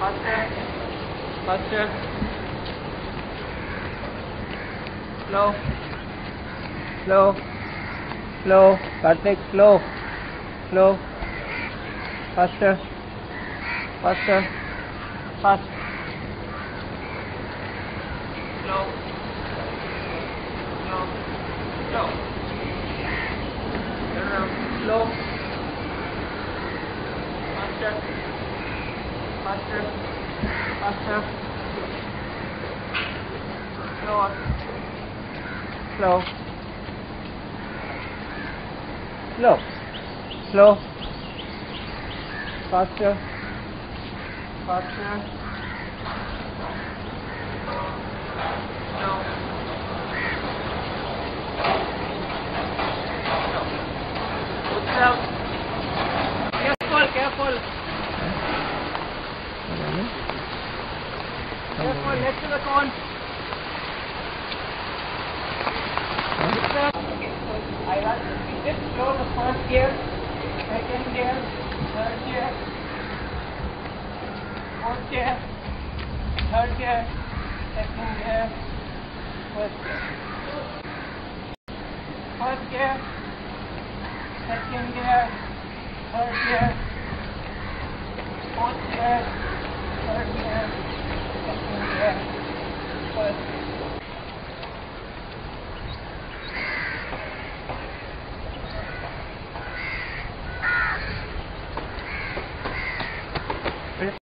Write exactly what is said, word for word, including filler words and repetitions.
Faster. Faster. Slow. Slow. Slow. Karthik, slow. Slow. Faster. Faster. Fast. Slow. Slow. Slow. Turn around. Slow. Faster. Faster. Faster. Slower. Slow. Slow. Slow. Faster. Faster. Slow. Good job. Careful, careful. Careful, next to the cone. I have to just slow the first gear, second gear, third gear, fourth gear, third gear, second gear, first gear. First gear, second gear, third gear, fourth gear, third gear, second gear.